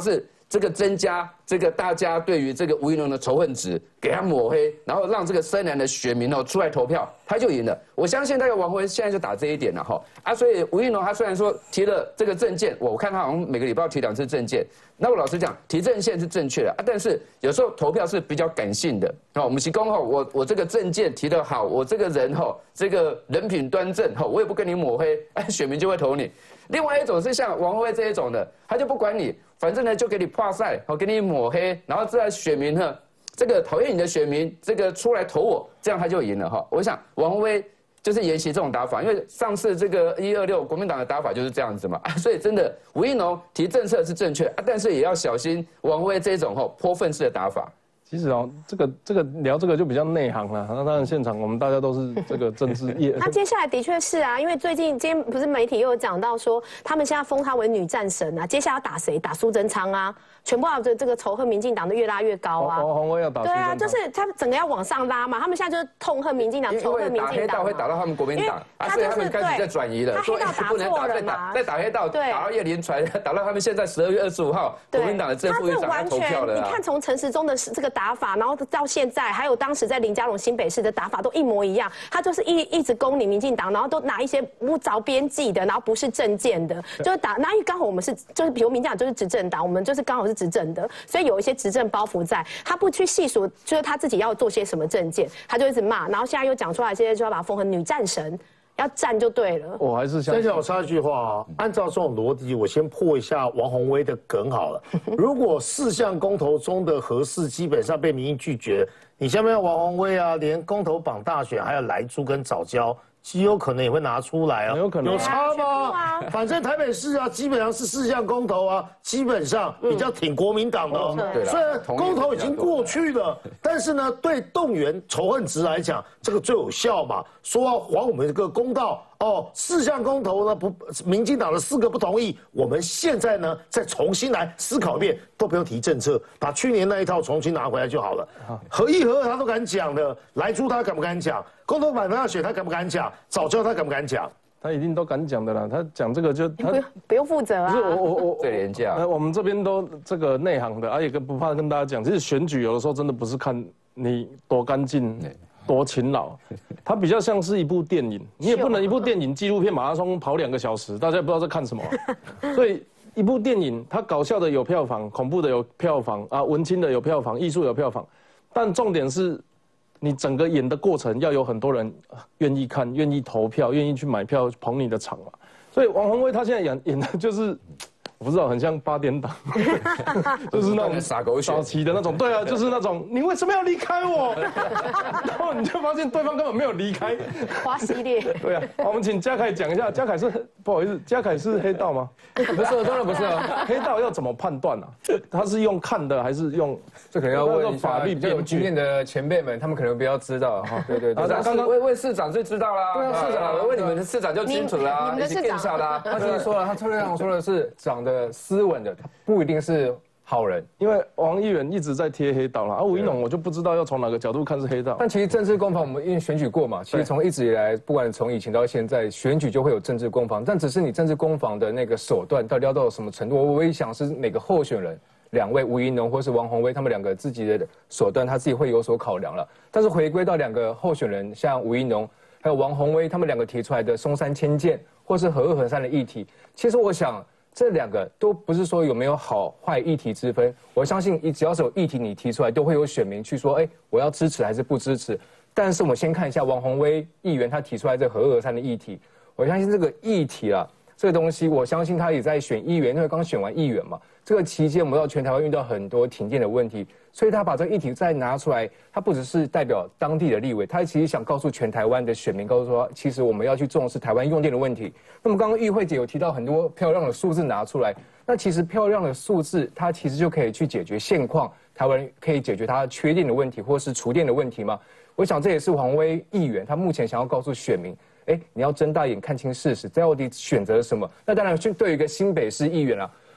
J: 这个增加这个大家对于这个吴怡农的仇恨值，给他抹黑，然后让这个深蓝的选民出来投票，他就赢了。我相信那个王宏威现在就打这一点了哈所以吴怡农他虽然说提了这个政见，我看他好像每个礼拜要提2次政见，那我老实讲，提政见是正确的但是有时候投票是比较感性的我们是讲我这个政见提得好，我这个人这个人品端正我也不跟你抹黑，选民就会投你。另外一种是像王宏威这一种的，他就不管你，反正呢就给你破赛，给你抹黑，然后这选民呢，这个讨厌你的选民，这个出来投我，这样他就赢了我想王宏威就是沿袭这种打法，因为上次这个126国民党的打法就是这样子嘛所以真的吴怡农提政策是正确但是也要小心王宏威这种泼粪式的打法。
A: 其实这个聊这个就比较内行了。那当然现场我们大家都是这个政治业。
I: 那接下来的确是因为今天不是媒体又有讲到说，他们现在封他为女战神接下来要打谁？打苏贞昌全部的这个仇恨民进党的越拉越高
A: 王宏威要打苏贞昌。
I: 对就是他整个要往上拉嘛。他们现在就是痛恨民进党，仇恨民进党。
J: 因为打黑道会打到他们国民党所以他们开始在转移了。
I: 他黑道打错了嘛？
J: 再打黑道，打到叶林传，打到他们现在12月25号，国民党的正副院长要投票了。
I: 你看从陈时中的这个打法，然后到现在，还有当时在林佳龙新北市的打法都一模一样，他就是一直攻你民进党，然后都拿一些不着边际的，然后不是政见的，就是打。那因为刚好我们就是比如民进党就是执政党，我们就是刚好是执政的，所以有一些执政包袱在，他不去细数，就是他自己要做些什么政见，他就一直骂，然后现在又讲出来，现在就要把他封成女战神。要站就对了。
A: 我还是想。
D: 再讲我插一句话按照这种逻辑，我先破一下王宏威的梗好了。如果4项公投中的核四基本上被民意拒绝，你下面要王宏威连公投绑大选还有莱猪跟藻礁，极有可能也会拿出来
A: 有可能
D: 有差吗？反正台北市基本上是4项公投基本上比较挺国民党的。虽然公投已经过去了，但是呢，对动员仇恨值来讲，这个最有效嘛。说要还我们这个公道4项公投呢民进党的4个不同意，我们现在呢再重新来思考一遍，都不用提政策，把去年那一套重新拿回来就好了。合1合2他都敢讲的，莱猪他敢不敢讲？公投版大选他敢不敢讲？藻礁他敢不敢讲？
A: 他一定都敢讲的啦，他讲这个就他
I: 不用负责
A: 不是我
J: 最廉价。
A: 我们这边都这个内行的，也不怕跟大家讲，其实选举有的时候真的不是看你多干净。多勤劳，它比较像是一部电影，你也不能一部电影纪录片马拉松跑2个小时，大家不知道在看什么所以一部电影，它搞笑的有票房，恐怖的有票房文青的有票房，艺术有票房，但重点是，你整个演的过程要有很多人愿意看、愿意投票、愿意去买票捧你的场嘛。所以王宏威他现在演的就是。我不知道，很像8点档，就是那种
J: 撒狗血
A: 早期的那种，对啊，就是那种你为什么要离开我？然后你就发现对方根本没有离开。
I: 花系列。
A: 对啊，我们请嘉凯讲一下，嘉凯是不好意思，嘉凯是黑道吗？
C: 不是，当然不是啊。
A: 黑道要怎么判断啊？他是用看的还是用？
C: 这可能要问
A: 法律
C: 有经验的前辈们，他们可能比较知道哈。对对对。
J: 刚刚问市长就知道啦。对啊，市长问你们的市长就清楚啦。
I: 你们的市长
J: 啦。
C: 他自己说了，他策略上说的是长得斯文的，他不一定是好人。
A: 因为王议员一直在贴黑道啦，吴怡农我就不知道要从哪个角度看是黑道。
C: 但其实政治攻防我们因为选举过嘛，其实从一直以来，不管从以前到现在，选举就会有政治攻防，但只是你政治攻防的那个手段到底要到什么程度，我也想是每个候选人。2位吴怡农或是王宏威，他们2个自己的手段，他自己会有所考量了。但是回归到2个候选人，像吴怡农还有王宏威，他们2个提出来的松山迁建或是核2核3的议题，其实我想这2个都不是说有没有好坏议题之分。我相信只要是有议题你提出来，都会有选民去说，我要支持还是不支持。但是我们先看一下王宏威议员他提出来这核2核3的议题，我相信这个议题这个东西，我相信他也在选议员，因为刚选完议员嘛。这个期间，我们到全台湾遇到很多停电的问题，所以他把这个议题再拿出来，他不只是代表当地的立委，他其实想告诉全台湾的选民，告诉说，其实我们要去重视台湾用电的问题。那么刚刚玉慧姐有提到很多漂亮的数字拿出来，那其实漂亮的数字，它其实就可以去解决现况，台湾可以解决它缺电的问题，或是厨电的问题吗？我想这也是王威议员他目前想要告诉选民。你要睁大眼看清事实，到底选择了什么？那当然，对于一个新北市议员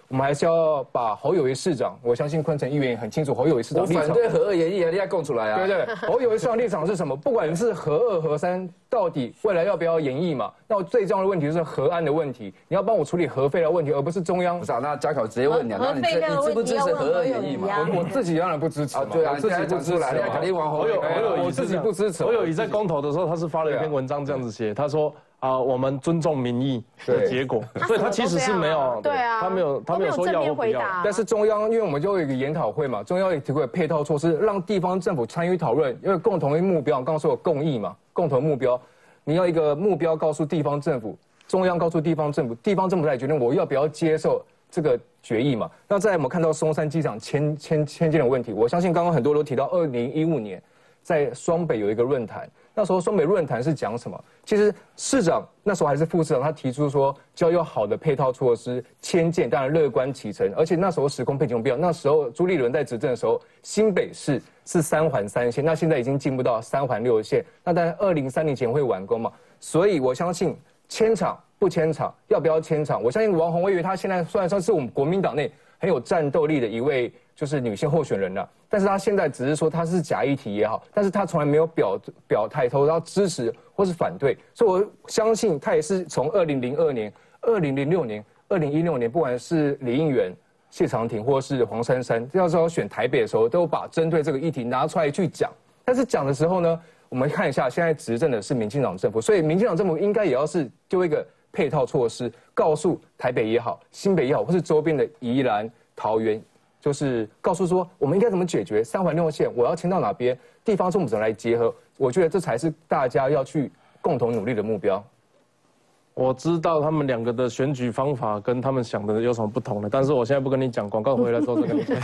C: 我们还是要把侯友宜市长，我相信昆城议员也很清楚侯友宜市长立场。
J: 我反对核二演绎啊，你要供出来啊。
C: 对对，侯友宜市长立场是什么？不管是核二、核三，到底未来要不要演绎嘛？那最重要的问题就是核安的问题，你要帮我处理核废料问题，而不是中央。
J: 不是啊，那嘉考直接问你啊，那你支不支持核二演绎嘛？
C: 我自己当然不支持。
J: 对啊，自己不支持，肯定往侯友宜，
C: 我自己不支持。
A: 侯友宜在公投的时候，他是发了一篇文章这样子写，他说。我们尊重民意的结果，所以他其实是没有，
I: 对啊，
A: 他没有说要或不要。
C: 但是中央，因为我们就有一个研讨会嘛，中央也提出了配套措施，让地方政府参与讨论，因为共同的目标，刚刚说有共益嘛，共同目标，你要一个目标告诉地方政府，中央告诉地方政府，地方政府来决定我要不要接受这个决议嘛。那再来我们看到松山机场迁建的问题，我相信刚刚很多都提到2015年在双北有一个论坛。那时候双北论坛是讲什么？其实市长那时候还是副市长，他提出说，只要有好的配套措施，迁建当然乐观其成。而且那时候时空背景不一样，那时候朱立伦在执政的时候，新北市是3环3线，那现在已经进步到3环6线，那在2030年前会完工嘛？所以我相信迁厂不迁厂，要不要迁厂？我相信王宏威她现在算是我们国民党内很有战斗力的一位就是女性候选人了。但是她现在只是说她是假议题也好，但是她从来没有表态投到支持或是反对，所以我相信她也是从2002年、2006年、2016年，不管是李应元、谢长廷或是黄珊珊，那时候选台北的时候，都把针对这个议题拿出来去讲。但是讲的时候呢，我们看一下现在执政的是民进党政府，所以民进党政府应该也要是丢一个配套措施，告诉台北也好、新北也好，或是周边的宜兰、桃园。就是告诉说我们应该怎么解决3环6线，我要迁到哪边，地方政府怎么来结合，我觉得这才是大家要去共同努力的目标。
A: 我知道他们两个的选举方法跟他们想的有什么不同的，但是我现在不跟你讲，广告回来之后再跟你讲。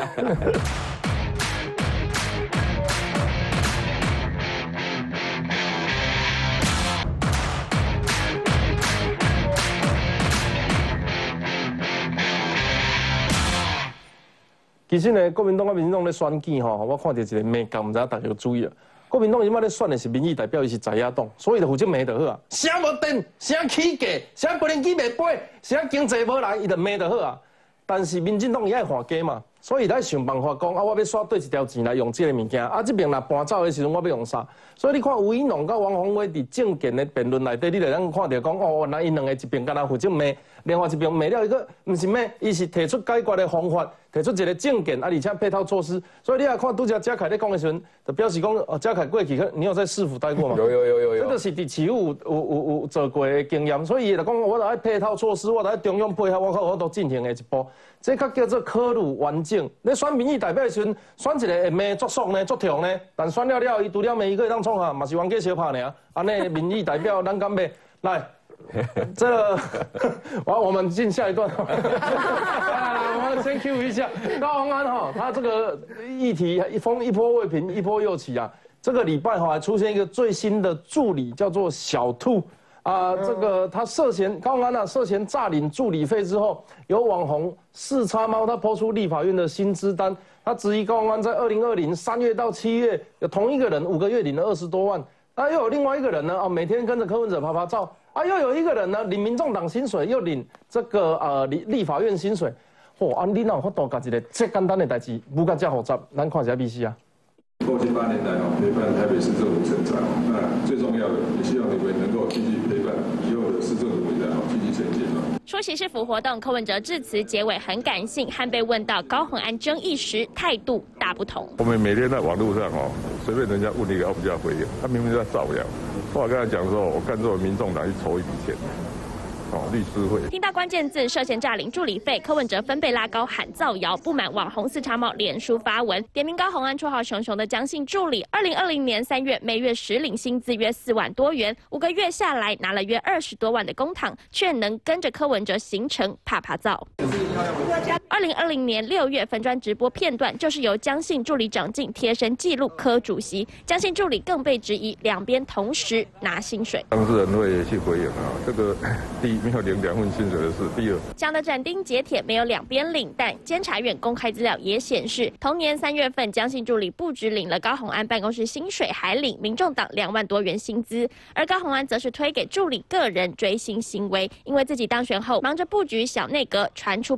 A: 其实呢，国民党跟民进党咧选举吼，我看到一个美感，唔知大家有注意啊。国民党即摆咧选的是民意代表，伊是在野党，所以就负责骂就好啊。啥无电，啥起价，啥无人机袂飞，啥经济无来，伊就骂就好啊。但是民进党伊爱还价嘛，所以伊在想办法讲啊，我要刷对一条钱来用这个物件啊。这边若搬走的时阵，我要用啥？所以你看吴怡农甲王宏威伫政见的辩论内底，你就能看到讲哦，原来因两个一边敢若负责骂，另外一边骂了一个唔是骂，伊是提出解决的方法。提出一个政见啊，而且配套措施，所以你来看拄则嘉凯咧讲的时阵，就表示讲哦，嘉凯过去，你有在市府待过吗？
C: 有，
A: 这就是伫市府有做过的经验，所以伊就讲我来配套措施，我来中央配合，我都进行的一步，这较叫做考虑完整。你选民意代表的时阵，选一个会骂作爽呢、作痛呢，但选了伊除了骂伊个当创啊，嘛是冤家相拍尔。安尼民意代表咱敢骂来？这个，我们进下一段。我们先 Q 一下高虹安哈，他这个议题一波未平，一波又起啊。这个礼拜哈还出现一个最新的助理，叫做小兔啊。这个他高虹安啊涉嫌诈领助理费之后，有网红4叉猫他抛出立法院的薪资单，他质疑高虹安在2020 3月到7月有同一个人5个月领了20多万，那又有另外一个人呢每天跟着柯文哲拍拍照。啊，又有一个人呢，领民众党薪水，又领这个立法院薪水，你哪有法度甲一个这简单的代志，不甲这复杂，咱看一下 BC 啊。
K: 过去8年来陪伴台北市政府成长，那最重要的，也希望你们能够继续陪伴以后的市政府未来继续前进。
L: 出席市府活动，柯文哲致辞结尾很感性，和被问到高虹安争议时，态度大不同。我
K: 们每天在网络上随便人家问一个，我们就要回应，他明明在造谣。我跟他讲说，我干作为民众党去筹一笔钱，律师会。
L: 听到关键字涉嫌诈领助理费，柯文哲分贝拉高喊造谣，不满网红4叉猫脸书发文点名高虹安绰号熊熊的江姓助理，2020年3月每月实领薪资约4万多元，5个月下来拿了约20多万的公帑，却能跟着柯文哲行程啪啪造。2020年6月粉专直播片段，就是由江姓助理长进贴身记录柯主席，江姓助理更被质疑两边同时拿薪水。
K: 当事人会去回应这个第一没有领2份薪水的事，第二
L: 讲的斩钉截铁，没有两边领，但监察院公开资料也显示，同年3月份江姓助理不只领了高虹安办公室薪水，还领民众党2万多元薪资，而高虹安则是推给助理个人追薪行为，因为自己当选后忙着布局小内阁，传出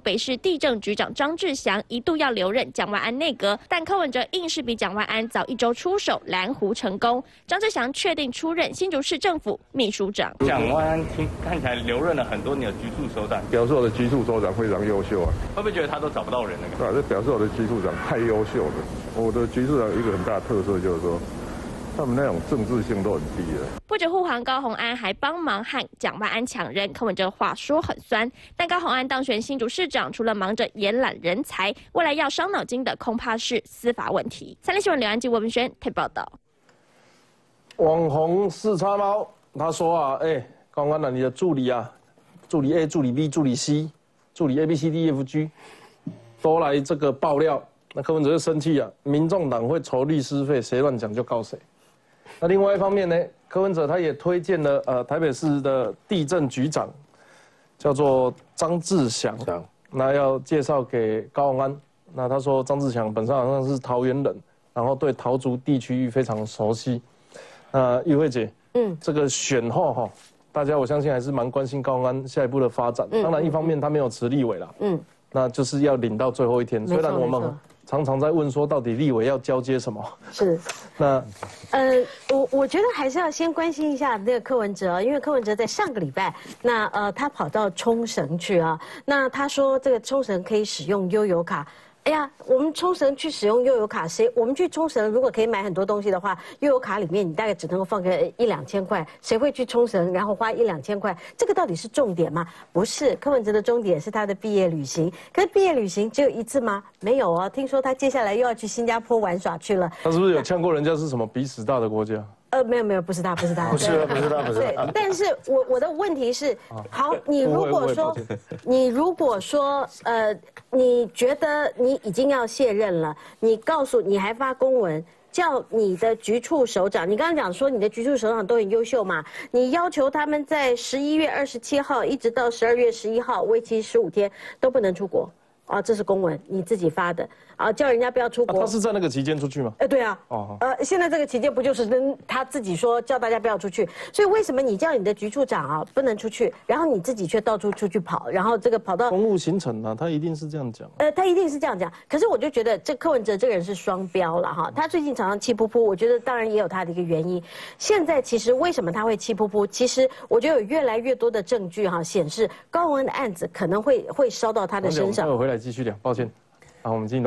L: 北市地政局长张志祥一度要留任蒋万安内阁，但柯文哲硬是比蒋万安早1周出手蓝湖成功。张志祥确定出任新竹市政府秘书长。
M: 蒋万安看起来留任了很多年的局处首长，
K: 表示我的局处首长非常优秀啊。
M: 会不会觉得他都找不到人呢？
K: 对啊，这表示我的局处长太优秀了。我的局处长有一个很大的特色就是说，他们那种政治性都很低的。
L: 不止护航高虹安，还帮忙和蒋万安抢人。柯文哲话说很酸，但高虹安当选新竹市长，除了忙着延揽人才，未来要伤脑筋的恐怕是司法问题。三立新闻刘安基、文轩台报道。
A: 网红四叉猫他说啊，高虹安你的助理啊，助理 A、助理 B、助理 C、助理 ABCDEFG 都来这个爆料。那柯文哲就生气啊，民众党会筹律师费，谁乱讲就告谁。那另外一方面呢，柯文哲他也推荐了台北市的地政局长，叫做张志祥，那要介绍给高虹安。那他说张志祥本身好像是桃园人，然后对桃竹地区域非常熟悉。玉慧姐，这个选后哈，大家我相信还是蛮关心高虹安下一步的发展。当然一方面他没有辞立委啦，那就是要领到最后一天。虽然我们常常在问说，到底立委要交接什么？
B: 是，
A: 那，
B: 我觉得还是要先关心一下那个柯文哲，因为柯文哲在上个礼拜，他跑到冲绳去啊，那他说这个冲绳可以使用悠游卡。哎呀，我们冲绳去使用悠游卡，我们去冲绳如果可以买很多东西的话，悠游卡里面你大概只能够放个1-2千块，谁会去冲绳然后花1-2千块？这个到底是重点吗？不是，柯文哲的重点是他的毕业旅行。可是毕业旅行只有1次吗？没有哦，听说他接下来又要去新加坡玩耍去了。
A: 他是不是有呛过人家是什么鼻屎大的国家？
B: 没有，不是他。
D: 对，
B: 但是我的问题是，好，你如果说，你觉得你已经要卸任了，你还发公文叫你的局处首长，你刚刚讲说你的局处首长都很优秀嘛，你要求他们在11月27号一直到12月11号，为期15天都不能出国。啊，这是公文，你自己发的啊，叫人家不要出国。
A: 他是在那个期间出去吗？
B: 对啊。现在这个期间不就是跟他自己说叫大家不要出去？所以为什么你叫你的局处长啊不能出去，然后你自己却到处出去跑，然后这个跑到
A: 公务行程啊，他一定是这样讲。
B: 他一定是这样讲。可是我就觉得这柯文哲这个人是双标了哈，他最近常常气噗噗，我觉得当然也有他的一个原因。现在其实为什么他会气噗噗？其实我觉得有越来越多的证据哈显示高虹安的案子可能会烧到他的身上。
A: 我回来继续聊，抱歉。好，我们进一段。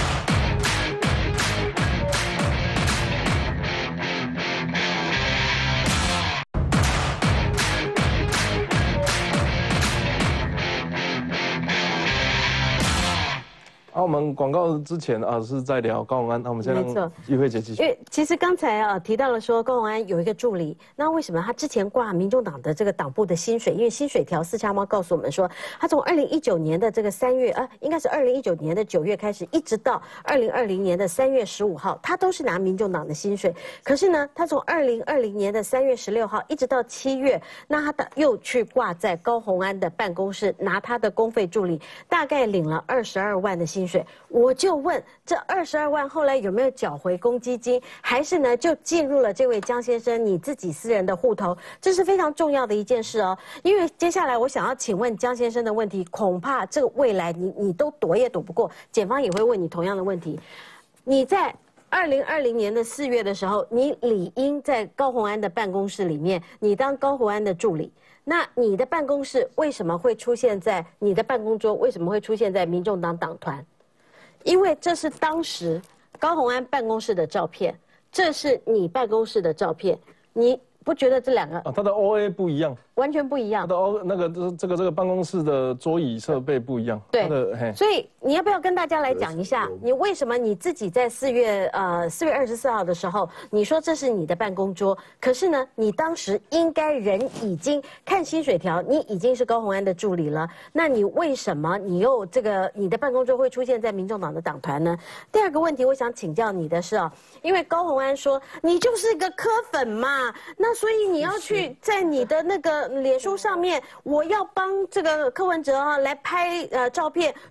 A: 我们广告之前是在聊高虹安，那我们先让玉慧姐继续。
B: 因为其实刚才提到了说高虹安有一个助理，那为什么他之前挂民众党的这个党部的薪水？因为薪水条四叉猫告诉我们说，他从2019年的这个3月应该是2019年的9月开始，一直到2020年的3月15号，他都是拿民众党的薪水。可是呢，他从2020年的3月16号一直到7月，那他又去挂在高虹安的办公室拿他的公费助理，大概领了22万的薪水。我就问，这22万后来有没有缴回公积金，还是呢就进入了这位江先生你自己私人的户头？这是非常重要的一件事哦。因为接下来我想要请问江先生的问题，恐怕这个未来你都躲也躲不过，检方也会问你同样的问题。你在2020年的4月的时候，你理应在高虹安的办公室里面，你当高虹安的助理。那你的办公室为什么会出现在你的办公桌？为什么会出现在民众党党团？因为这是当时高虹安办公室的照片，这是你办公室的照片，你不觉得这两个
A: 他的 OA 不一样，
B: 完全不一样。
A: 他的这个办公室的桌椅设备不一样。
B: 对，所以你要不要跟大家来讲一下，你为什么你自己在4月24号的时候，你说这是你的办公桌，可是呢，你当时应该人已经看薪水条，你已经是高虹安的助理了，那你为什么你又你的办公桌会出现在民众党的党团呢？第二个问题，我想请教你的是因为高虹安说你就是个柯粉嘛，那所以你要去在你的那个脸书上面，我要帮这个柯文哲来拍照片，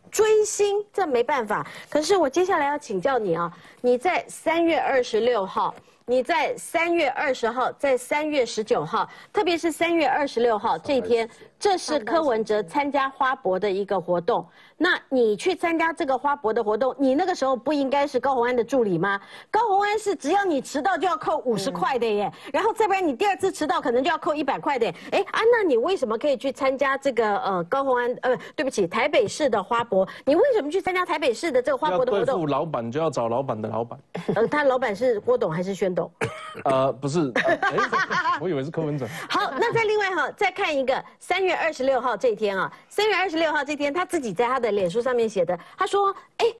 B: 追星，这没办法。可是我接下来要请教你啊，你在3月26号。你在3月20号，在3月19号，特别是3月26号这一天，这是柯文哲参加花博的一个活动。那你去参加这个花博的活动，你那个时候不应该是高虹安的助理吗？高虹安是只要你迟到就要扣50块的耶，然后再不然你第2次迟到可能就要扣100块的耶。哎啊，那你为什么可以去参加这个高虹安对不起，台北市的花博？你为什么去参加台北市的这个花博的活动？
A: 要对付老板就要找老板的老板。
B: 他老板是郭董还是宣董？
A: 不是，我以为是柯文哲。
B: 好，那再另外哈，再看一个3月26号这一天啊，3月26号这天，他自己在他的脸书上面写的，他说，